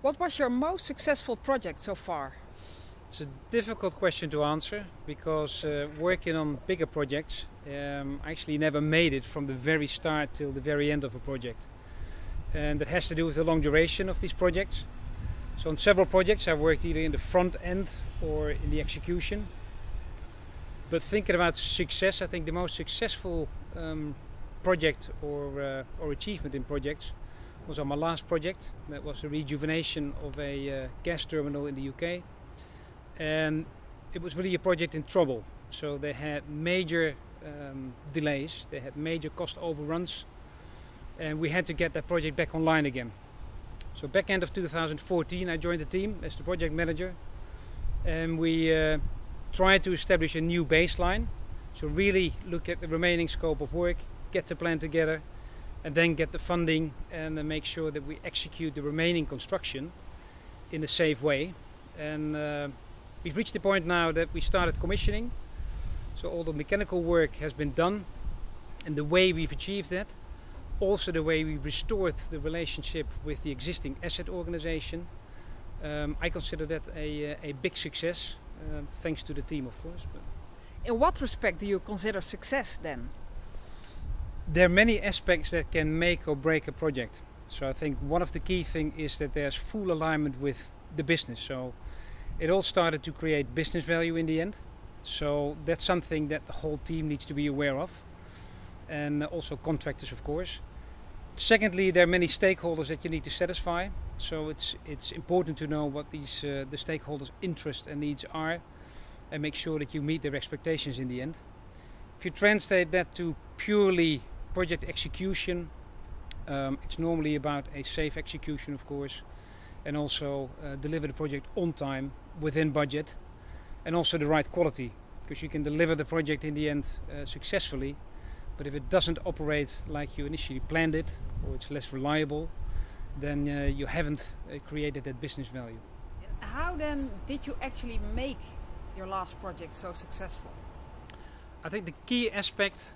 What was your most successful project so far? It's a difficult question to answer because working on bigger projects, I actually never made it from the very start till the very end of a project. And that has to do with the long duration of these projects. So on several projects I've worked either in the front end or in the execution. But thinking about success, I think the most successful project or achievement in projects was on my last project. That was a rejuvenation of a gas terminal in the UK. And it was really a project in trouble. So they had major delays, they had major cost overruns, and we had to get that project back online again. So back end of 2014 I joined the team as the project manager, and we tried to establish a new baseline. So really look at the remaining scope of work, get the plan together, and then get the funding and make sure that we execute the remaining construction in a safe way. And we've reached the point now that we started commissioning. So all the mechanical work has been done, and the way we've achieved that, also the way we restored the relationship with the existing asset organization, I consider that a big success, thanks to the team of course. In what respect do you consider success then? There are many aspects that can make or break a project. So I think one of the key things is that there's full alignment with the business. So it all started to create business value in the end. So that's something that the whole team needs to be aware of, and also contractors of course. Secondly, there are many stakeholders that you need to satisfy. So it's important to know what these the stakeholders' interests and needs are, and make sure that you meet their expectations in the end. If you translate that to purely project execution, it's normally about a safe execution of course, and also deliver the project on time, within budget, and also the right quality, because you can deliver the project in the end successfully, but if it doesn't operate like you initially planned it, or it's less reliable, then you haven't created that business value. How then did you actually make your last project so successful? I think the key aspect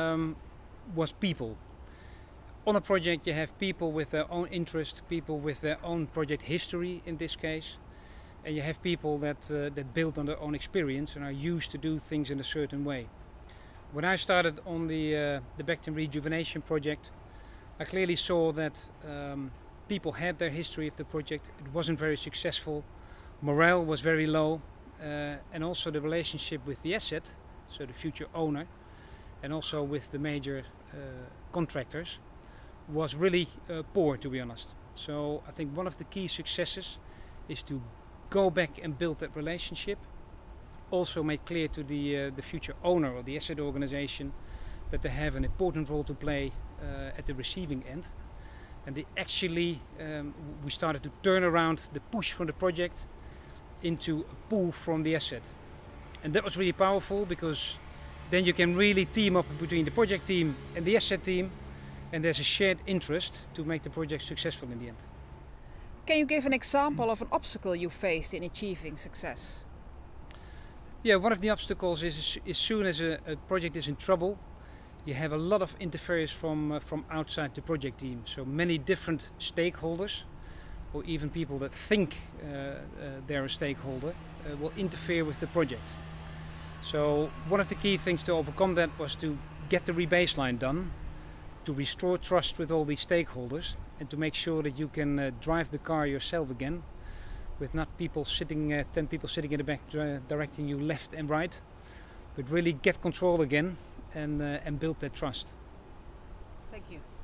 was people. On a project you have people with their own interest, people with their own project history in this case, and you have people that build on their own experience and are used to do things in a certain way. When I started on the Bacton rejuvenation project, I clearly saw that people had their history of the project. It wasn't very successful, morale was very low, and also the relationship with the asset, so the future owner, and also with the major contractors, was really poor, to be honest. So I think one of the key successes is to go back and build that relationship. Also make clear to the future owner or the asset organization that they have an important role to play at the receiving end. And we started to turn around the push from the project into a pull from the asset. And that was really powerful, because then you can really team up between the project team and the asset team, and there's a shared interest to make the project successful in the end. Can you give an example of an obstacle you faced in achieving success? Yeah, one of the obstacles is as soon as a project is in trouble, you have a lot of interference from outside the project team. So many different stakeholders, or even people that think they're a stakeholder, will interfere with the project. So one of the key things to overcome that was to get the rebaseline done, to restore trust with all these stakeholders, and to make sure that you can drive the car yourself again, with not 10 people sitting in the back directing you left and right, but really get control again and build that trust. Thank you.